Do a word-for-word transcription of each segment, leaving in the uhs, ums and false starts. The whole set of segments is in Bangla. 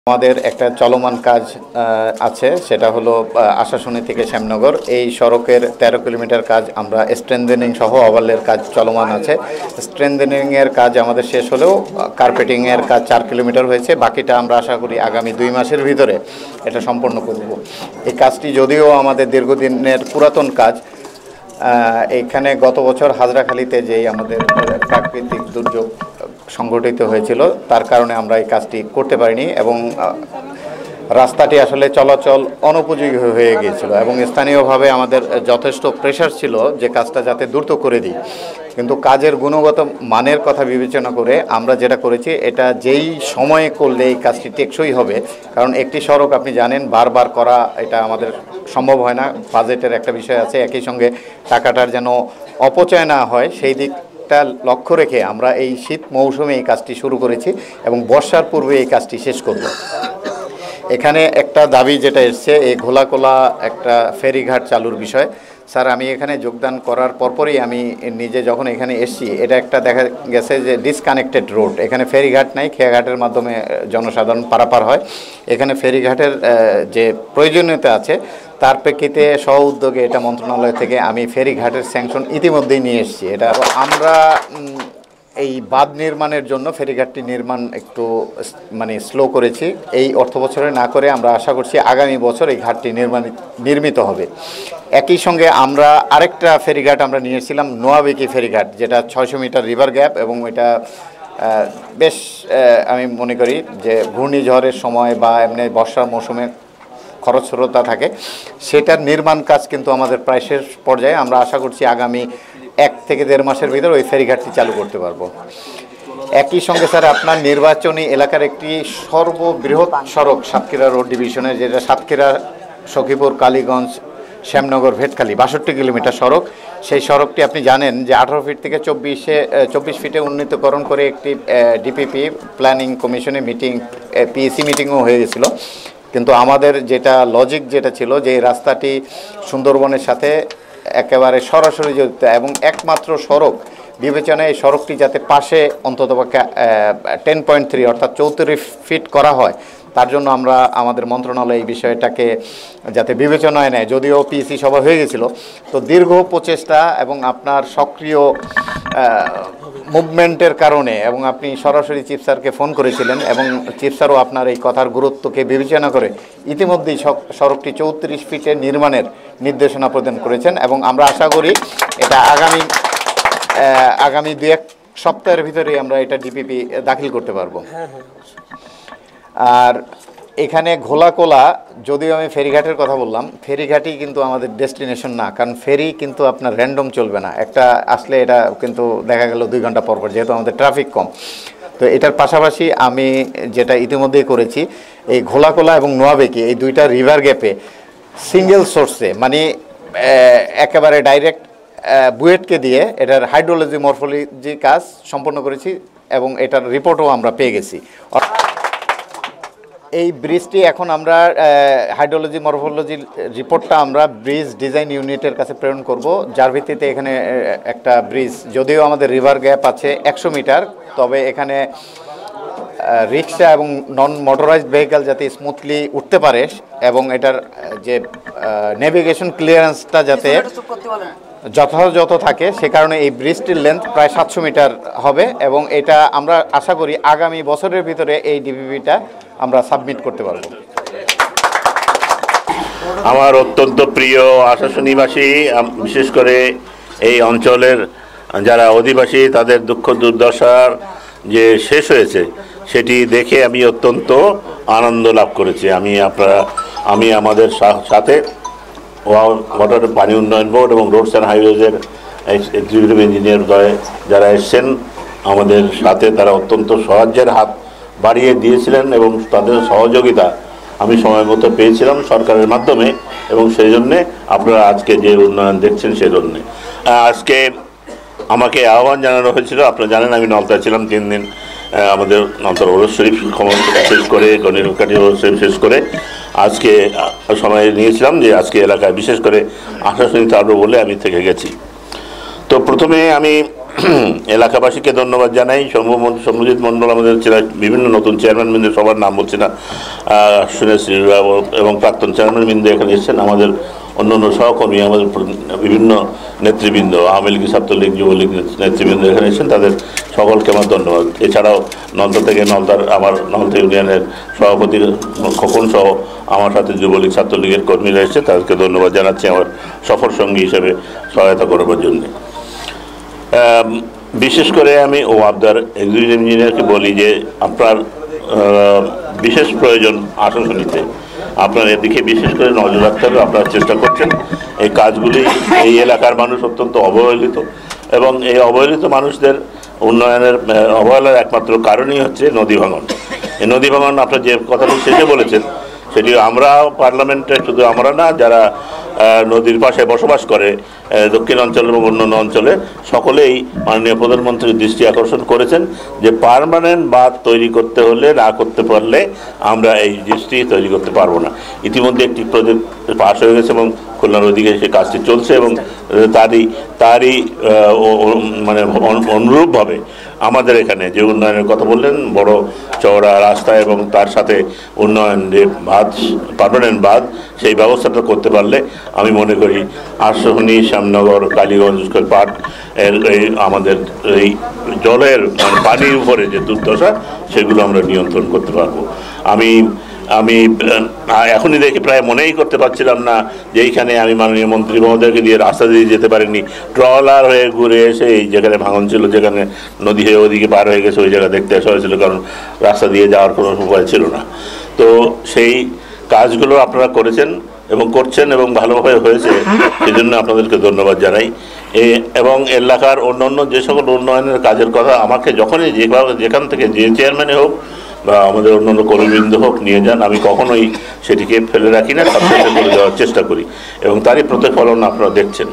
আমাদের একটা চলমান কাজ আছে, সেটা হলো আশাশুনি থেকে শ্যামনগর এই সড়কের তেরো কিলোমিটার কাজ আমরা স্ট্রেংথেনিং সহ ওভারলের কাজ চলমান আছে। স্ট্রেংথেনিংয়ের কাজ আমাদের শেষ হলেও কার্পেটিংয়ের কাজ চার কিলোমিটার হয়েছে, বাকিটা আমরা আশা করি আগামী দুই মাসের ভিতরে এটা সম্পন্ন করব। এই কাজটি যদিও আমাদের দীর্ঘদিনের পুরাতন কাজ, এইখানে গত বছর হাজরাখালীতে যেই আমাদের প্রাকৃতিক দুর্যোগ সংঘটিত হয়েছিল তার কারণে আমরা এই কাজটি করতে পারিনি এবং রাস্তাটি আসলে চলাচল অনুপযোগী হয়ে গিয়েছিল এবং স্থানীয়ভাবে আমাদের যথেষ্ট প্রেশার ছিল যে কাজটা যাতে দ্রুত করে দিই। কিন্তু কাজের গুণগত মানের কথা বিবেচনা করে আমরা যেটা করেছি, এটা যেই সময়ে করলে এই কাজটি টেকসই হবে, কারণ একটি সড়ক আপনি জানেন বারবার করা এটা আমাদের সম্ভব হয় না, বাজেটের একটা বিষয় আছে, একই সঙ্গে টাকাটার যেন অপচয় না হয় সেই দিক লক্ষ্য রেখে আমরা এই শীত মৌসুমে এই কাজটি শুরু করেছি এবং বর্ষার পূর্বে এই কাজটি শেষ করব। এখানে একটা দাবি যেটা এসছে, এই ঘোলাকোলা একটা ফেরিঘাট চালুর বিষয়। স্যার, আমি এখানে যোগদান করার পরপরই আমি নিজে যখন এখানে এসছি, এটা একটা দেখা গেছে যে ডিসকানেক্টেড রোড, এখানে ফেরিঘাট নাই, খেয়াঘাটের মাধ্যমে জনসাধারণ পারাপার হয়। এখানে ফেরিঘাটের যে প্রয়োজনীয়তা আছে তার প্রেক্ষিতে স্ব উদ্যোগে এটা মন্ত্রণালয় থেকে আমি ফেরিঘাটের স্যাংশন ইতিমধ্যেই নিয়ে এসেছি। এটা আমরা এই বাঁধ নির্মাণের জন্য ফেরিঘাটটি নির্মাণ একটু মানে স্লো করেছি, এই অর্থ বছরে না করে আমরা আশা করছি আগামী বছর এই ঘাটটি নির্মাণ নির্মিত হবে। একই সঙ্গে আমরা আরেকটা ফেরিঘাট আমরা নিয়েছিলাম, নোয়াবেকি ফেরিঘাট, যেটা ছয়শো মিটার রিভার গ্যাপ এবং এটা বেশ আমি মনে করি যে ঘূর্ণিঝড়ের সময় বা এমনি বর্ষার মৌসুমে খরস্রোতা থাকে, সেটার নির্মাণ কাজ কিন্তু আমাদের প্রায় শেষ পর্যায়ে। আমরা আশা করছি আগামী এক থেকে দেড় মাসের ভিতরে ওই ফেরিঘাটটি চালু করতে পারবো। একই সঙ্গে স্যার, আপনার নির্বাচনী এলাকার একটি সর্ববৃহৎ সড়ক সাতক্ষীরা রোড ডিভিশনের, যেটা সাতক্ষীরা সখীপুর কালীগঞ্জ শ্যামনগর ভেটখালি বাষট্টি কিলোমিটার সড়ক, সেই সড়কটি আপনি জানেন যে আঠারো ফিট থেকে চব্বিশে চব্বিশ ফিটে উন্নীতকরণ করে একটি ডিপিপি প্ল্যানিং কমিশনে মিটিং পিএসি মিটিংও হয়ে গেছিল। কিন্তু আমাদের যেটা লজিক যেটা ছিল যে এই রাস্তাটি সুন্দরবনের সাথে একেবারে সরাসরি জড়িত এবং একমাত্র সড়ক বিবেচনায় এই সড়কটি যাতে পাশে অন্ততপক্ষে টেন পয়েন্ট থ্রি অর্থাৎ চৌত্রিশ ফিট করা হয়, তার জন্য আমরা আমাদের মন্ত্রণালয় এই বিষয়টাকে যাতে বিবেচনায় নেয়। যদিও পিসি সভা হয়ে গেছিল, তো দীর্ঘ প্রচেষ্টা এবং আপনার সক্রিয় মুভমেন্টের কারণে এবং আপনি সরাসরি চিফ স্যারকে ফোন করেছিলেন এবং চিফ স্যারও আপনার এই কথার গুরুত্বকে বিবেচনা করে ইতিমধ্যেই সড়কটি চৌত্রিশ ফিটে নির্মাণের নির্দেশনা প্রদান করেছেন এবং আমরা আশা করি এটা আগামী আগামী দু এক সপ্তাহের ভিতরেই আমরা এটা ডিপিপি দাখিল করতে পারবো। আর এখানে ঘোলাকোলা, যদিও আমি ফেরিঘাটের কথা বললাম, ফেরিঘাটই কিন্তু আমাদের ডেস্টিনেশন না, কারণ ফেরি কিন্তু আপনার র্যান্ডম চলবে না, একটা আসলে এটা কিন্তু দেখা গেল দুই ঘন্টা পর পর, যেহেতু আমাদের ট্রাফিক কম। তো এটার পাশাপাশি আমি যেটা ইতিমধ্যেই করেছি, এই ঘোলাকোলা এবং নোয়াবেকি এই দুইটা রিভার গ্যাপে সিঙ্গেল সোর্সে মানে একেবারে ডাইরেক্ট বুয়েটকে দিয়ে এটার হাইড্রোলজি মরফোলজি কাজ সম্পন্ন করেছি এবং এটার রিপোর্টও আমরা পেয়ে গেছি। এই ব্রিজটি এখন আমরা হাইড্রোলজি মরফোলজি রিপোর্টটা আমরা ব্রিজ ডিজাইন ইউনিটের কাছে প্রেরণ করব, যার ভিত্তিতে এখানে একটা ব্রিজ, যদিও আমাদের রিভার গ্যাপ আছে একশো মিটার, তবে এখানে রিক্সা এবং নন মোটরাইজড ভেহিক্যাল যাতে স্মুথলি উঠতে পারে এবং এটার যে নেভিগেশন ক্লিয়ারেন্সটা যাতে যথাযথ থাকে, সে কারণে এই ব্রিজটির লেন্থ প্রায় সাতশো মিটার হবে এবং এটা আমরা আশা করি আগামী বছরের ভিতরে এই ডিপিপিটা আমরা সাবমিট করতে পারব। আমার অত্যন্ত প্রিয় আশাশুনিবাসী, বিশেষ করে এই অঞ্চলের যারা অধিবাসী, তাদের দুঃখ দুর্দশার যে শেষ হয়েছে সেটি দেখে আমি অত্যন্ত আনন্দ লাভ করেছি। আমি আপনারা আমি আমাদের সাথে ওয়াটার পানি উন্নয়ন বোর্ড এবং রোডস অ্যান্ড হাইওয়েজের এক্সিকিউটিভ ইঞ্জিনিয়ার যারা এসছেন আমাদের সাথে, তারা অত্যন্ত সাহায্যের হাত বাড়িয়ে দিয়েছিলেন এবং তাদের সহযোগিতা আমি সময় মতো পেয়েছিলাম সরকারের মাধ্যমে এবং সেই জন্যে আপনারা আজকে যে উন্নয়ন দেখছেন সেই জন্যে। আজকে আমাকে আহ্বান জানানো হয়েছিল, আপনারা জানেন আমি নলতায় ছিলাম তিন দিন, আমাদের নলতার ওরস শরীফ শেষ করে গণিরকাঠি ওরস শরীফ শেষ করে আজকে সময় নিয়েছিলাম যে আজকে এলাকায় বিশেষ করে আশাশুনি থাকবো বলে আমি থেকে গেছি। তো প্রথমে আমি এলাকাবাসীকে ধন্যবাদ জানাই। সৌম্যজিৎ মণ্ডল আমাদের বিভিন্ন নতুন চেয়ারম্যান বৃন্দের সবার নাম বলছি না, শুনেছি, এবং প্রাক্তন চেয়ারম্যান বৃন্দ এখানে এসেছেন, আমাদের অন্যান্য সহকর্মী, আমাদের বিভিন্ন নেতৃবৃন্দ, আওয়ামী লীগ, ছাত্রলীগ, যুবলীগ নেতৃবৃন্দ এখানে এসেছেন, তাদের সকলকে আমার ধন্যবাদ। এছাড়াও নলতা থেকে নলতার আমার নলতা ইউনিয়নের সভাপতি খোকন সহ আমার সাথে যুবলীগ, ছাত্রলীগের কর্মীরা এসেছে, তাদেরকে ধন্যবাদ জানাচ্ছি আমার সফর সঙ্গী হিসেবে সহায়তা করবার জন্য। বিশেষ করে আমি ও আবদার এক্সিকিউটিভ ইঞ্জিনিয়ারকে বলি যে আপনার বিশেষ প্রয়োজন আশাশুনিতে, আপনার এদিকে বিশেষ করে নজর রাখতে হবে। আপনারা চেষ্টা করছেন, এই কাজগুলি এই এলাকার মানুষ অত্যন্ত অবহেলিত, এবং এই অবহেলিত মানুষদের উন্নয়নের অবহেলার একমাত্র কারণই হচ্ছে নদী ভাঙন। এই নদী ভাঙন আপনার যে কথাটি শেষে বলেছেন, সেটি আমরা পার্লামেন্টে, শুধু আমরা না, যারা নদীর পাশে বসবাস করে দক্ষিণ অঞ্চল এবং অন্যান্য অঞ্চলে, সকলেই মাননীয় প্রধানমন্ত্রীর দৃষ্টি আকর্ষণ করেছেন যে পার্মানেন্ট বাঁধ তৈরি করতে হলে, না করতে পারলে আমরা এই দৃষ্টি তৈরি করতে পারবো না। ইতিমধ্যে একটি প্রজেক্ট পাস হয়ে গেছে এবং খুলনার ওদিকে সেই কাজটি চলছে, এবং তারই তারই মানে অনুরূপভাবে আমাদের এখানে যে উন্নয়নের কথা বললেন, বড় চওড়া রাস্তা এবং তার সাথে উন্নয়ন, যে বাঁধ, পার্মানেন্ট বাঁধ, সেই ব্যবস্থাটা করতে পারলে আমি মনে করি আশাশুনি, শ্যামনগর, কালীগঞ্জ, পাট এর এই আমাদের এই জলের মানে পানির উপরে যে দুর্দশা, সেগুলো আমরা নিয়ন্ত্রণ করতে পারবো। আমি আমি এখনই দেখে প্রায় মনেই করতে পারছিলাম না যে এইখানে আমি মাননীয় মন্ত্রী মহোদয়কে দিয়ে রাস্তা দিয়ে যেতে পারিনি, ট্রলার হয়ে ঘুরে এসে এই যেখানে ভাঙন ছিল, যেখানে নদী হয়ে ওদিকে পার হয়ে গেছে, ওই জায়গা দেখতে আসা হয়েছিল, কারণ রাস্তা দিয়ে যাওয়ার কোনো উপায় ছিল না। তো সেই কাজগুলো আপনারা করেছেন এবং করছেন এবং ভালোভাবে হয়েছে, সেজন্য আপনাদেরকে ধন্যবাদ জানাই। এবং এলাকার অন্যান্য যে সকল উন্নয়নের কাজের কথা আমাকে যখনই যেভাবে যেখান থেকে যে চেয়ারম্যানে হোক বা আমাদের অন্যান্য কর্মীবৃন্দ হোক নিয়ে যান, আমি কখনোই সেটিকে ফেলে রাখি না, সাবসেন্টে করে দেওয়ার চেষ্টা করি, এবং তারই প্রতিফলন আপনারা দেখছেন।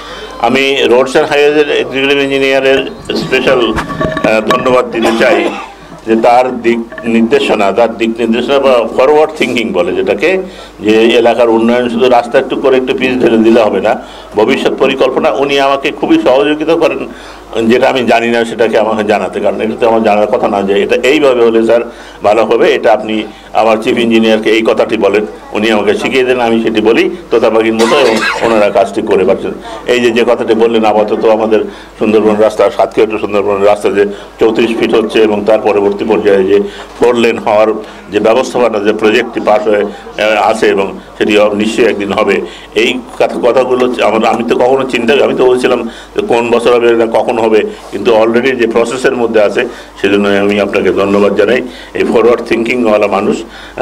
আমি রোডস অ্যান্ড হাইওয়েজের এক্সিকিউটিভ ইঞ্জিনিয়ারের স্পেশাল ধন্যবাদ দিতে চাই যে তার দিক নির্দেশনা, তার দিক নির্দেশনা বা ফরওয়ার্ড থিঙ্কিং বলে যেটাকে, যে এলাকার উন্নয়ন শুধু রাস্তা একটু করে একটু পিচ ধরে দিলে হবে না, ভবিষ্যৎ পরিকল্পনা। উনি আমাকে খুবই সহযোগিতা করেন, যেটা আমি জানি না সেটাকে আমাকে জানাতে, কারণ এটা তো আমার জানার কথা না যে এটা এইভাবে হলে স্যার ভালো হবে, এটা আপনি আমার চিফ ইঞ্জিনিয়ারকে এই কথাটি বলেন, উনি আমাকে শিখিয়ে দেন, আমি সেটি বলি তোতাপাখির মতো, এবং ওনারা কাজটি করে পারছেন। এই যে যে কথাটি বললেন, আপাতত আমাদের সুন্দরবন রাস্তা, সাত কিলোমিটার সুন্দরবনের রাস্তা যে চৌত্রিশ ফিট হচ্ছে, এবং তার পরবর্তী পর্যায়ে যে ফোর লেন হওয়ার যে ব্যবস্থাপনা, যে প্রজেক্টটি পাস হয়ে আছে, এবং সেটি নিশ্চয়ই একদিন হবে, এই কথাগুলো আমরা আমি তো কখনো চিন্তা আমি তো বলছিলাম যে কোন বছর হবে না কখন হবে, কিন্তু অলরেডি যে প্রসেসের মধ্যে আছে, সেজন্য আমি আপনাকে ধন্যবাদ জানাই। এই ফরওয়ার্ড থিঙ্কিংওয়ালা মানুষ,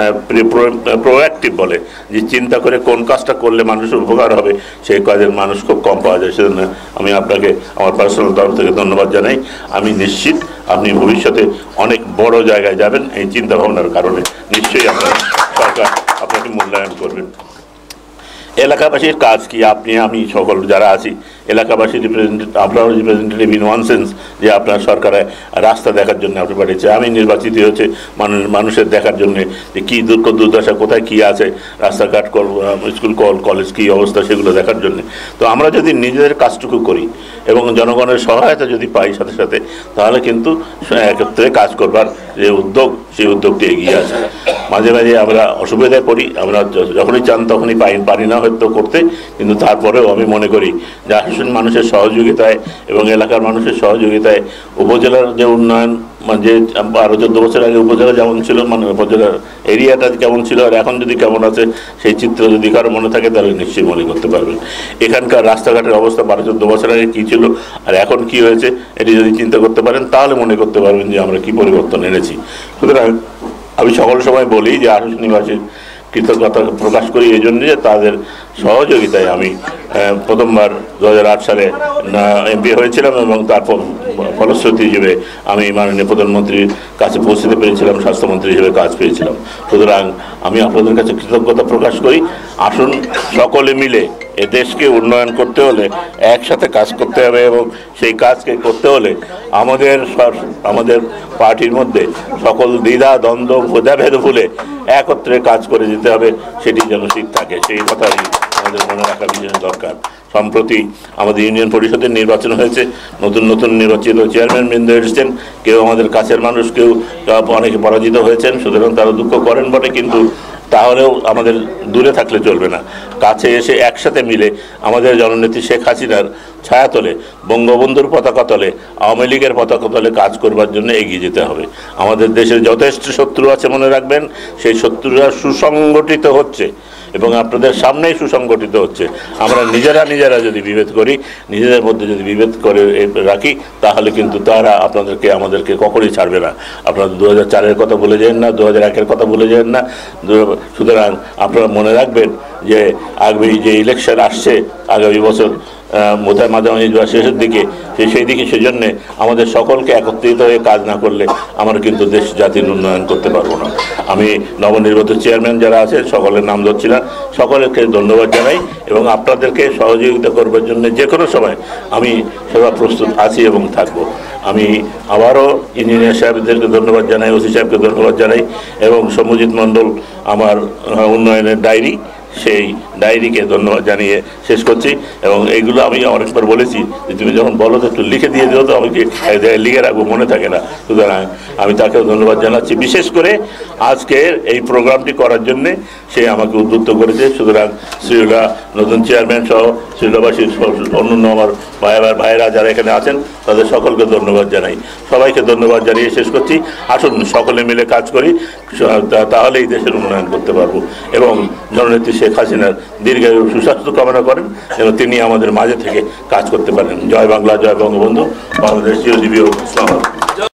প্রোঅ্যাক্টিভ বলে, যে চিন্তা করে কোন কাজটা করলে মানুষের উপকার হবে, সেই কাজের মানুষ খুব কম পাওয়া যায়, সেজন্য আমি আপনাকে আমার পার্সোনাল তরফ থেকে ধন্যবাদ জানাই। আমি নিশ্চিত আপনি ভবিষ্যতে অনেক বড় জায়গায় যাবেন এই চিন্তা ভাবনার কারণে, নিশ্চয়ই আপনার সরকার আপনাকে মূল্যায়ন করবেন। এলাকাবাসীর কাজ কি, আপনি আমি সকল যারা আছি এলাকাবাসী রিপ্রেজেন্টেটিভ, আপনারও রিপ্রেজেন্টেটিভ ইন ওয়ান সেন্স, যে আপনার সরকারে রাস্তা দেখার জন্য আপনি পাঠিয়েছে, আমি নির্বাচিত হচ্ছে মানুষ মানুষের দেখার জন্য যে কী দুঃখ দুর্দশা, কোথায় কী আছে, রাস্তাঘাট, স্কুল, কল, কলেজ কী অবস্থা, সেগুলো দেখার জন্য। তো আমরা যদি নিজেদের কাজটুকু করি এবং জনগণের সহায়তা যদি পাই সাথে সাথে, তাহলে কিন্তু একত্রে কাজ করবার যে উদ্যোগ, সেই উদ্যোগটি এগিয়ে আসে। মাঝে মাঝে আমরা অসুবিধায় পড়ি, আমরা যখনই চান তখনই পাই পারি না হয়তো করতে, কিন্তু তারপরেও আমি মনে করি যে আসলে মানুষের সহযোগিতায় এবং এলাকার মানুষের সহযোগিতায় উপজেলার যে উন্নয়ন, যে আরও চোদ্দ বছর আগে উপজেলা যেমন ছিল, মানে উপজেলার এরিয়াটা কেমন ছিল আর এখন যদি কেমন আছে, সেই চিত্র যদি কারো মনে থাকে তাহলে নিশ্চয়ই মনে করতে পারবেন। এখানকার রাস্তাঘাটের অবস্থা বারো চোদ্দ বছর আগে কী ছিল আর এখন কি হয়েছে, এটি যদি চিন্তা করতে পারেন তাহলে মনে করতে পারবেন যে আমরা কী পরিবর্তন এনেছি। সুতরাং আমি সকল সময় বলি যে আশুনিবাসীর কৃতজ্ঞতা প্রকাশ করি এই জন্য যে তাদের সহযোগিতায় আমি প্রথমবার দু হাজার আট সালে এমপি হয়েছিলাম, এবং তারপর ফলশ্রুতি হিসেবে আমি মাননীয় প্রধানমন্ত্রীর কাছে পৌঁছতে পেরেছিলাম, স্বাস্থ্যমন্ত্রী হিসেবে কাজ পেয়েছিলাম। সুতরাং আমি আপনাদের কাছে কৃতজ্ঞতা প্রকাশ করি। আসুন সকলে মিলে এ দেশকে উন্নয়ন করতে হলে একসাথে কাজ করতে হবে, এবং সেই কাজকে করতে হলে আমাদের আমাদের পার্টির মধ্যে সকল দ্বিধা দ্বন্দ্ব ভেদাভেদ ভুলে একত্রে কাজ করে যেতে হবে, সেটি যেন ঠিক থাকে, সেই কথা আমাদের মনে রাখা বিশেষ দরকার। সম্প্রতি আমাদের ইউনিয়ন পরিষদের নির্বাচন হয়েছে, নতুন নতুন নির্বাচিত চেয়ারম্যান বৃন্দ এসেছেন, কেউ আমাদের কাছের মানুষ, কেউ অনেকে পরাজিত হয়েছেন, সুতরাং তারা দুঃখ করেন বটে, কিন্তু তাহলেও আমাদের দূরে থাকলে চলবে না, কাছে এসে একসাথে মিলে আমাদের জননেত্রী শেখ হাসিনার ছায়াতলে, বঙ্গবন্ধুর পতাকা তলে, আওয়ামী লীগের পতাকা তলে কাজ করবার জন্য এগিয়ে যেতে হবে। আমাদের দেশের যথেষ্ট শত্রু আছে, মনে রাখবেন, সেই শত্রুরা সুসংগঠিত হচ্ছে এবং আপনাদের সামনেই সুসংগঠিত হচ্ছে। আমরা নিজেরা নিজেরা যদি বিভেদ করি, নিজেদের মধ্যে যদি বিভেদ করে রাখি, তাহলে কিন্তু তারা আপনাদেরকে আমাদেরকে কখনোই ছাড়বে না। আপনারা দু হাজার চারের কথা বলে যান না, দু হাজার একের কথা বলে যান না। সুতরাং আপনারা মনে রাখবেন যে আগামী যে ইলেকশন আসছে আগামী বছর মোতায় মাঝামাঝি বা শেষের দিকে, সেই দিকে সেজন্যে আমাদের সকলকে একত্রিত হয়ে কাজ না করলে আমরা কিন্তু দেশ জাতির উন্নয়ন করতে পারবো না। আমি নবনির্বাচিত চেয়ারম্যান যারা আছে সকলের নাম ধরছি না, সকলকে ধন্যবাদ জানাই এবং আপনাদেরকে সহযোগিতা করবার জন্য যে কোনো সময় আমি সেবা প্রস্তুত আছি এবং থাকবো। আমি আবারও ইঞ্জিনিয়ার সাহেবদেরকে ধন্যবাদ জানাই, ওসি সাহেবকে ধন্যবাদ জানাই এবং সৌম্যজিৎ মণ্ডল আমার উন্নয়নের ডায়েরি, সেই ডায়েরিকে ধন্যবাদ জানিয়ে শেষ করছি। এবং এইগুলো আমি অনেকবার বলেছি যে তুমি যখন বলো তো একটু লিখে দিয়ে দিও, তো আমি লিখে রাখবো, মনে থাকে না। সুতরাং আমি তাকেও ধন্যবাদ জানাচ্ছি, বিশেষ করে আজকের এই প্রোগ্রামটি করার জন্যে সে আমাকে উদ্বুদ্ধ করেছে। সুতরাং শ্রীলা নতুন চেয়ারম্যান সহ শ্রীলাবাসীর অন্যান্য আমার ভাইবার ভাইয়েরা যারা এখানে আছেন তাদের সকলকে ধন্যবাদ জানাই, সবাইকে ধন্যবাদ জানিয়ে শেষ করছি। আসুন সকলে মিলে কাজ করি, তাহলেই দেশের উন্নয়ন করতে পারবো এবং জননেত্রী শেখ হাসিনার দীর্ঘায়ু সুস্বাস্থ্য কামনা করেন যেন তিনি আমাদের মাঝে থেকে কাজ করতে পারেন। জয় বাংলা, জয় বঙ্গবন্ধু, বাংলাদেশ চিরজীবী হোক।